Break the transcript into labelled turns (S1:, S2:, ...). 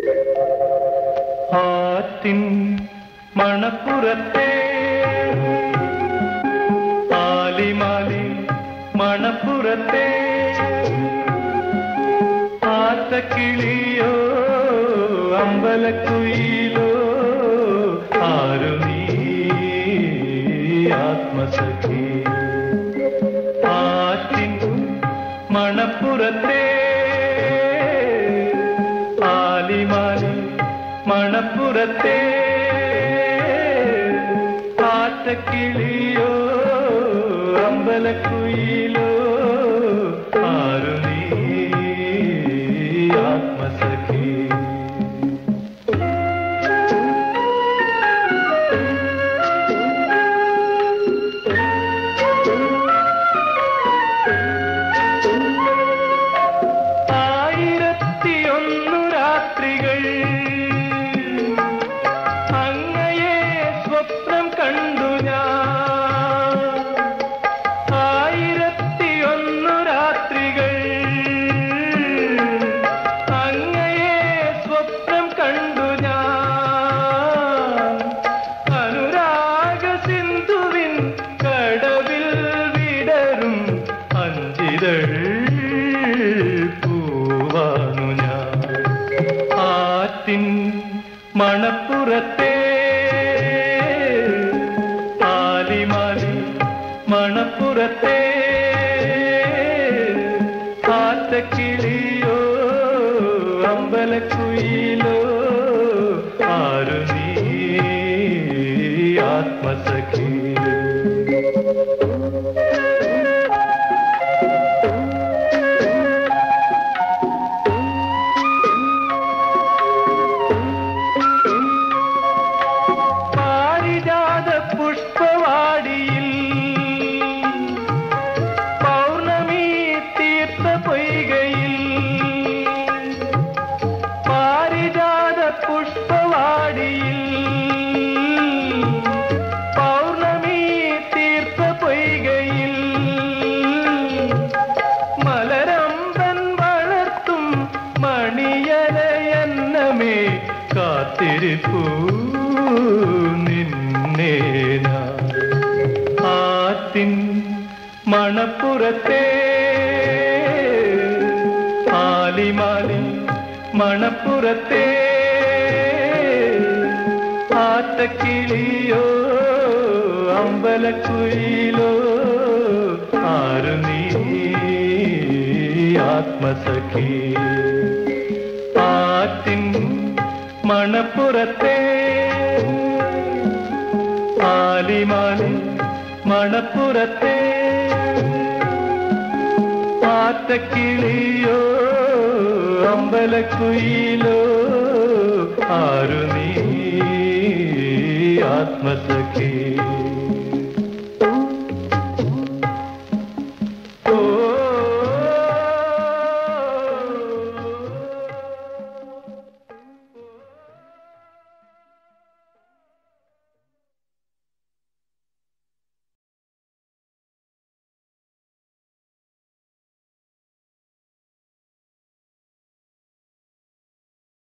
S1: ആറ്റിൻ മണപ്പുറത്തെ ആലിമാലി മണപ്പുറത്തെ ആറ്റക്കിളിയോ അമ്പലക്കുയിലോ ആരു നീ ആത്മസഖി. ആറ്റിൻ മണപ്പുറത്തെ ആലിമാലി മണപ്പുറത്തെ ആറ്റക്കിളിയോ അമ്പലക്കുയിലോ ആരു നീ ആത്മസഖി. പൂവാണു ഞാൻ ആറ്റിൻ മണപ്പുറത്തെ ആലിമാലി മണപ്പുറത്തെ ആറ്റക്കിളിയോ അമ്പലക്കുയിലോ ആരു നീ ആത്മസഖി. പുഷ്പവാടിയിൽ പൗർണമി തീർത്ഥ പൊയ്കയിൽ പാരിജാത പുഷ്പവാടിയിൽ പൗർണമി തീർത്ഥ പൊയ്കയിൽ മലരമ്പൻ വളർത്തും മണിയലയന്നമേ കാത്തിരിപ്പൂ ആറ്റിൻ മണപ്പുറത്തെ ആലിമാലി മണപ്പുറത്തെ ആറ്റക്കിളിയോ അമ്പലക്കുയിലോ ആരു നീ ആത്മസഖി. ആറ്റിൻ മണപ്പുറത്തെ ആലിമാലി മണപ്പുറത്തെ ആറ്റക്കിളിയോ അമ്പലക്കുയിലോ ആരു നീ ആത്മസഖി.